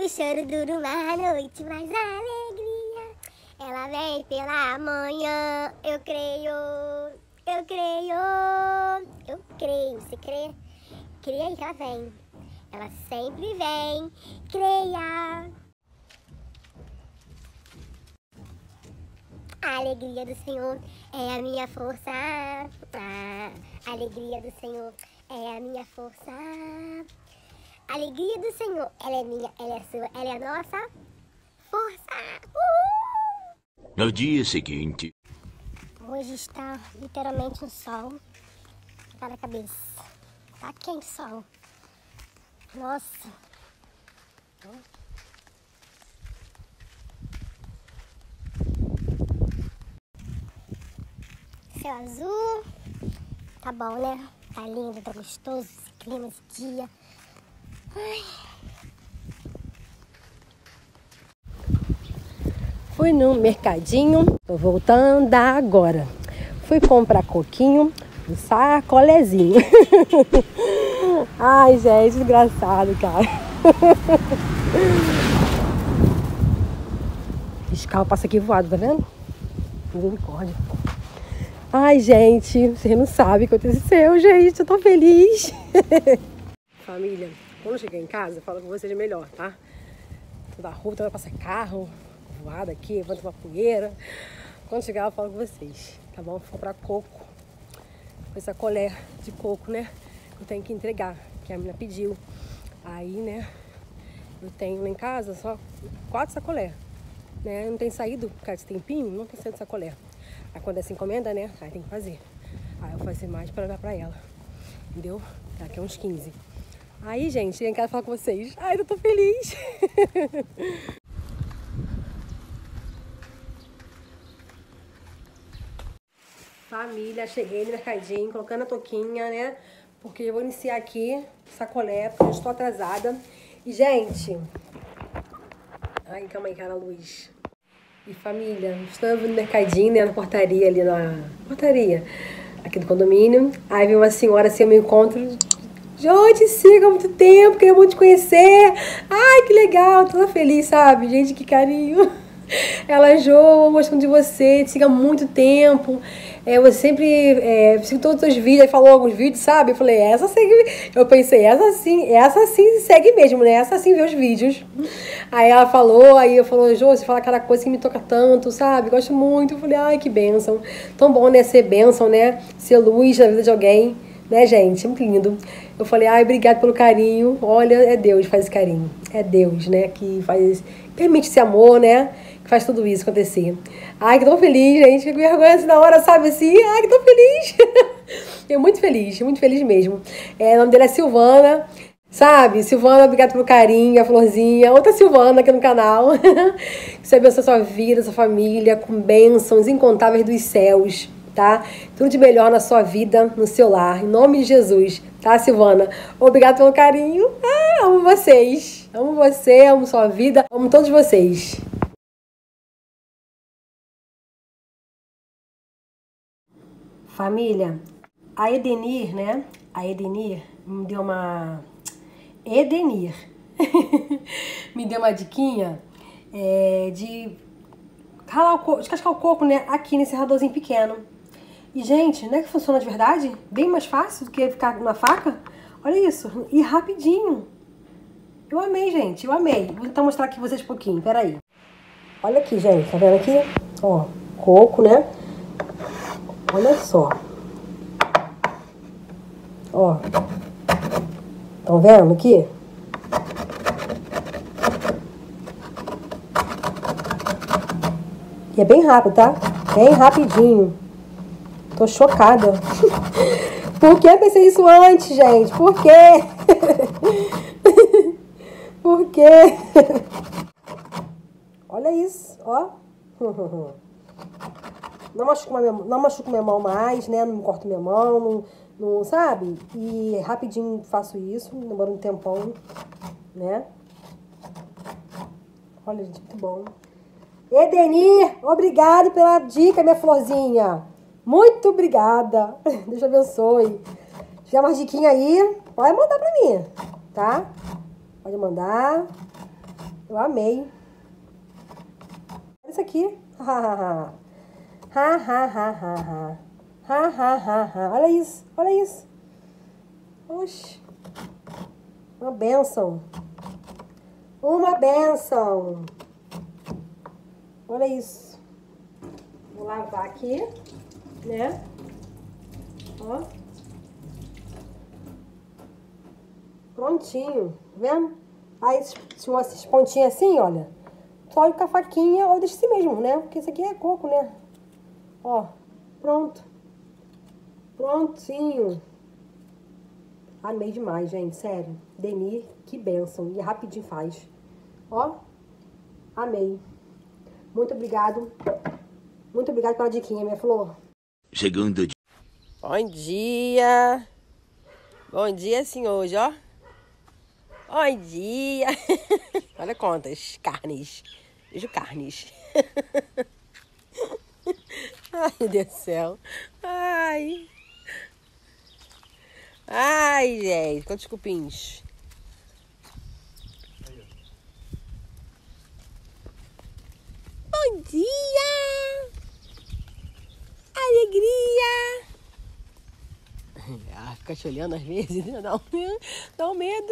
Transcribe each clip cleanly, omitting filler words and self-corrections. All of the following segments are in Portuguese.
O choro dura uma noite, mas a alegria, ela vem pela manhã. Eu creio, eu creio, eu creio. Você crê? Creia aí que ela vem. Ela sempre vem. Creia. A alegria do Senhor é a minha força. A alegria do Senhor é a minha força. A alegria do Senhor, ela é minha, ela é sua, ela é a nossa força. No dia seguinte... Hoje está literalmente um sol na cabeça. Tá quente o sol. Nossa. Céu azul. Tá bom, né? Tá lindo, tá gostoso esse clima, esse dia. Ai. Fui no mercadinho, tô voltando a andar agora. Fui comprar coquinho, um sacolezinho. Ai, gente, engraçado, cara. Esse carro passa aqui voado, tá vendo? Misericórdia. Ai, gente, vocês não sabem o que aconteceu, gente. Eu tô feliz. Família, quando eu chegar em casa, eu falo com vocês melhor, tá? Tô da rua, vai passar carro, voado aqui, levanta uma poeira. Quando chegar, eu falo com vocês, tá bom? Vou comprar coco. Com essa colher de coco, né? Eu tenho que entregar, que a menina pediu. Aí, né? Eu tenho lá em casa só 4 sacolé, né? Não tem saído, por causa desse tempinho, não tem saído sacolé. Aí quando essa encomenda, né? Aí tem que fazer. Aí eu vou fazer mais pra dar pra ela. Entendeu? Daqui a uns 15. Aí, gente, cheguei em casa falar com vocês. Ai, eu tô feliz. Família, cheguei no mercadinho, colocando a touquinha, né? Porque eu vou iniciar aqui sacolé, porque eu estou atrasada. E, gente... Ai, calma aí, cara, luz. E, família, estou no mercadinho, né? Na portaria ali, na portaria aqui do condomínio. Aí veio uma senhora, assim, eu me encontro... Gente, siga há muito tempo, queria muito te conhecer. Ai, que legal, toda feliz, sabe? Gente, que carinho. Ela, Jô, gostando de você, te siga há muito tempo. Eu sempre sigo todos os vídeos, aí falou alguns vídeos, sabe? Eu falei, essa segue. Eu pensei, essa sim segue mesmo, né? Essa sim vê os vídeos. Aí ela falou, aí eu falei, Jô, você fala aquela coisa que me toca tanto, sabe? Gosto muito. Eu falei, ai, que bênção. Tão bom, né? Ser bênção, né? Ser luz na vida de alguém, né, gente? Muito lindo. Eu falei, ai, obrigado pelo carinho. Olha, é Deus que faz esse carinho. É Deus, né? Que permite esse amor, né? Que faz tudo isso acontecer. Ai, que tão feliz, gente. Que vergonha assim na hora, sabe assim? Ai, que tão feliz. Eu muito feliz mesmo. O nome dela é Silvana, sabe? Silvana, obrigada pelo carinho, a florzinha. Outra Silvana aqui no canal. Que você abençoe a sua vida, a sua família, com bênçãos incontáveis dos céus, tá? Tudo de melhor na sua vida, no seu lar. Em nome de Jesus, tá, Silvana? Obrigada pelo carinho. Ah, amo vocês. Amo você, amo sua vida, amo todos vocês. Família, a Edenir, né? A Edenir me deu uma... Edenir. Me deu uma diquinha de ralar o coco, descascar o coco, né? Aqui nesse radorzinho pequeno. E, gente, não é que funciona de verdade? Bem mais fácil do que ficar na faca. Olha isso. E rapidinho. Eu amei, gente. Eu amei. Vou tentar mostrar aqui pra vocês um pouquinho. Peraí. Olha aqui, gente. Tá vendo aqui? Ó, coco, né? Olha só. Ó. Estão vendo aqui? E é bem rápido, tá? Bem rapidinho. Tô chocada. Por que eu pensei isso antes, gente? Por quê? Por quê? Olha isso, ó. Não machuco minha mão mais, né? Não corto minha mão, não, sabe? E rapidinho faço isso, demora um tempão, né? Olha, gente, muito bom. Edenir, obrigado pela dica, minha florzinha. Muito obrigada. Deus abençoe. Se tiver mais diquinha aí, pode mandar pra mim, tá? Pode mandar. Eu amei. Olha isso aqui. Olha isso, olha isso. Oxi. Uma bênção. Uma bênção. Olha isso. Vou lavar aqui, né? Ó. Prontinho. Tá vendo? Aí, esses pontinhos assim, olha. Só com a faquinha ou deixa assim mesmo, né? Porque isso aqui é coco, né? Ó. Pronto. Prontinho. Amei demais, gente. Sério. Denir, que bênção. E rapidinho faz. Ó. Amei. Muito obrigado. Muito obrigado pela diquinha, minha flor. Segundo dia. Bom dia. Bom dia, senhores, ó. Bom dia. Olha quantas carnes. Vejo carnes. Ai, meu Deus do céu. Ai. Ai, gente. Quantos cupins? Bom dia. Alegria. Ah, fica te olhando às vezes, né? Dá um medo.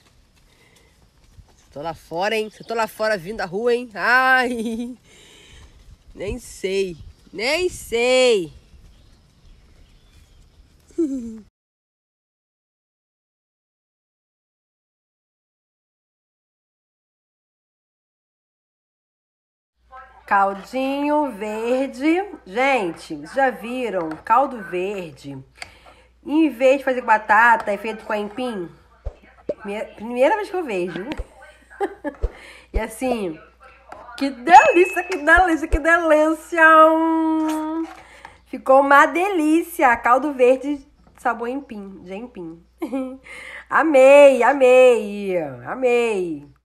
Tô lá fora, hein? Se eu tô lá fora vindo da rua, hein? Ai! Nem sei. Nem sei. Caldinho verde. Gente, vocês já viram? Caldo verde. Em vez de fazer com batata, é feito com aipim. Primeira vez que eu vejo. E assim, que delícia, que delícia, que delícia. Ficou uma delícia. Caldo verde, sabor aipim, de aipim. Amei, amei, amei.